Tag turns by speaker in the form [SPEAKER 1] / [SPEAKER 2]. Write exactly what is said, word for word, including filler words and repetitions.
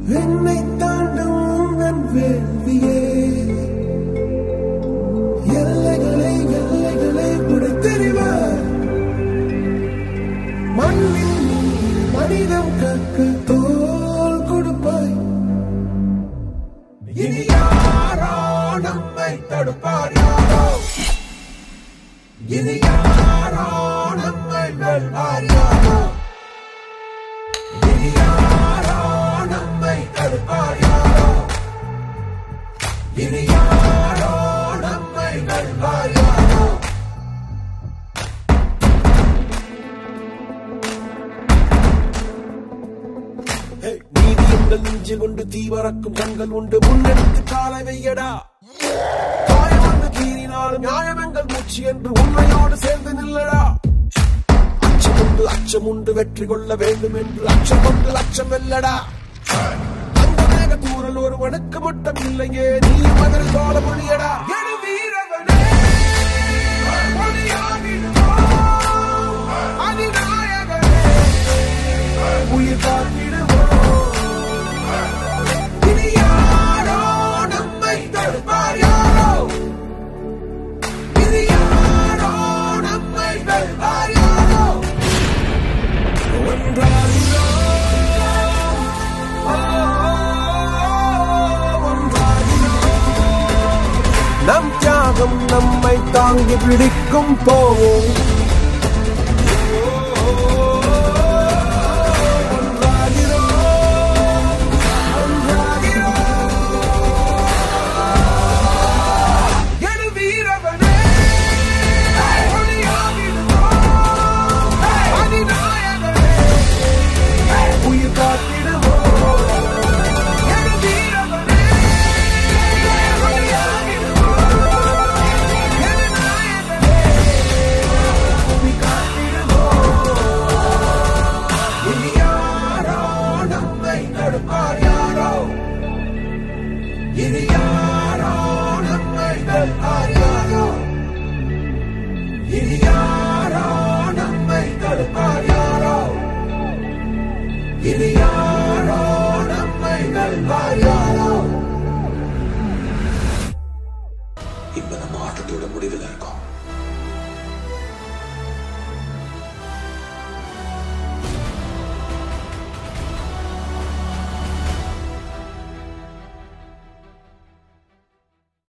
[SPEAKER 1] என்னை தாண்டும் உந்தன் வேள்வியே எல்லைகளை எல்லைகளை புடைத்தெறிவார் மண்ணின் மனிதம் கற்க தோல் கொடுப்பாய் இனி யாரோ நம்மை தடுப்பார் யாரோ இனி யாரோ நம்மை வெல்வார் யாரோ இனி யாரோ நம்மை தடுப்பார் யாரோ இனி யாரோ நம்மை வெல்வார் யாரோ நீதி எங்கள் நெஞ்சு கொண்டு தீவரக்கும் கண்கள் உண்டு முன்னெடுத்து காலை வையடா காயம் வந்து கீறினாலும் நியாயம் எங்கள் மூச்சு என்று உண்மையோடு சேர்ந்து நில்லடா அச்சம் உண்டு அச்சம் உண்டு வெற்றி கொள்ள வேண்டும் என்று அச்சம் கொண்டு லட்சம் வெல்லடா அந்த மேக தூரல் ஒருவனுக்கு மட்டும் இல்லையே நீ மகன் தோல மொழியடா வீரவனே அதிநாயகனே உயிர் காத்திடுவோம் நம் தியாகம் நம்மை தாங்கி பிடிக்கும் போவோம்